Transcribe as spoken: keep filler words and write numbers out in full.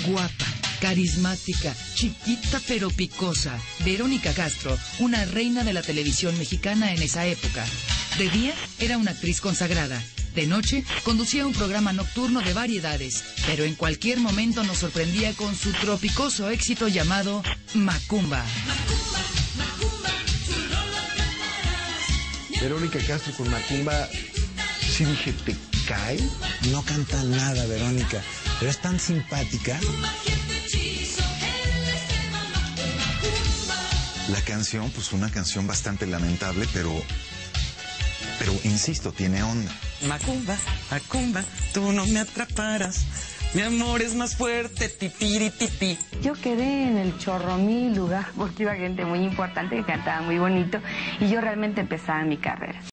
Guapa, carismática, chiquita pero picosa. Verónica Castro, una reina de la televisión mexicana en esa época. De día era una actriz consagrada. De noche conducía un programa nocturno de variedades, pero en cualquier momento nos sorprendía con su tropicoso éxito llamado Macumba. Verónica Castro con Macumba, sí dije, ¿te cae? No canta nada, Verónica, pero es tan simpática. La canción, pues una canción bastante lamentable, pero... Pero, insisto, tiene onda. Macumba, Macumba, tú no me atraparás. Mi amor es más fuerte, titirititi. Yo quedé en el chorromil lugar porque iba gente muy importante que cantaba muy bonito y yo realmente empezaba mi carrera.